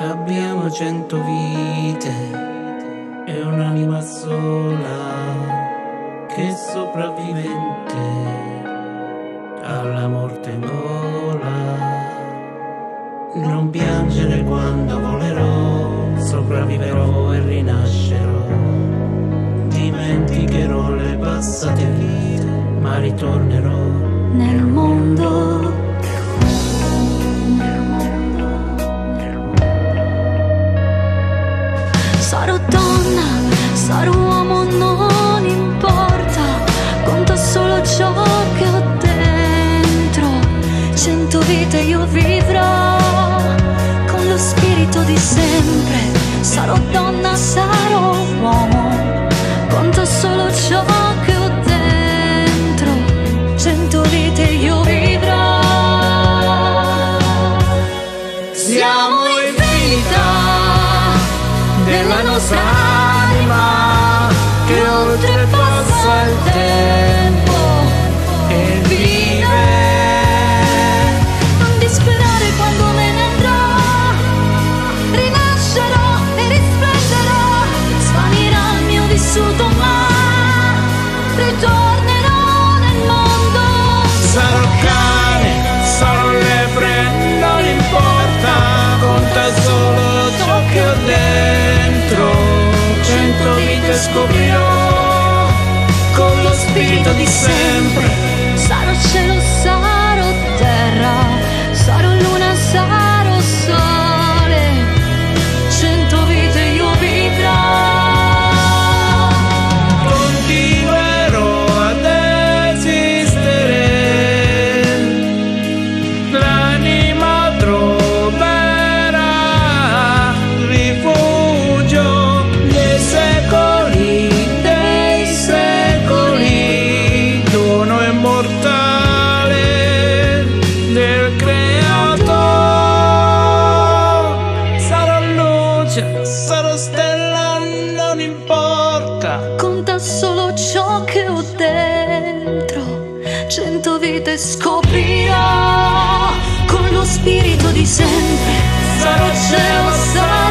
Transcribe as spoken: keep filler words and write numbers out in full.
Abbiamo cento vite e un'anima sola che è sopravvivente alla morte vola. Non piangere quando volerò, sopravviverò e rinascerò. Dimenticherò le passate vite, ma ritornerò nel mondo. Sarò donna, sarò uomo, non importa, conta solo ciò che ho dentro. Cento vite io vivrò con lo spirito di sempre. Sarò donna, sarò uomo, conta solo ciò che ho dentro. Cento vite io vivrò. Siamo infinità della nostra anima che oltrepassa il tempo e vive. Non disperare quando me ne andrò, rinascerò e risplenderò. Svanirà il mio vissuto ma ritornerò nel mondo. Sarò cane, sarò lepre, non importa, conta solo ciò che ho dentro. Cento vite scoprirò con lo spirito di sempre. Sarò cielo, sarò terra, sarò luna, sarò sole. Cento vite io vivrò. Continuerò ad esistere, l'anima troverà rifugio nei secoli dei secoli, dono immortale del Creator. Sarò luce, sarò stella, non importa. Conta solo ciò che ho dentro. Cento vite scoprirò con lo spirito di sempre. Sarò cielo, sarò